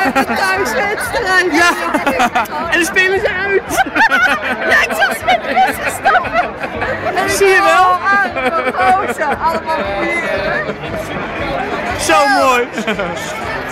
thuiswedstrijd. Ja, en dan spelen ze uit. Ja, ik zag ze met de bussen stappen. En Zie je wel? Allemaal rozen, allemaal vieren. Zo mooi.